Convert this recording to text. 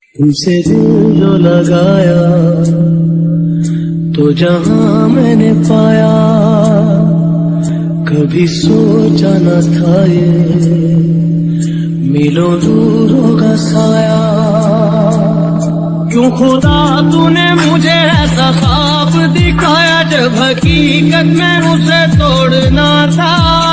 तुमसे दिल जो लगाया तो जहां मैंने पाया, कभी सोचा न था ये मिलो दूर होगा साया। क्यों खुदा तूने मुझे ऐसा ख्वाब दिखाया, जब हकीकत में उसे तोड़ना था।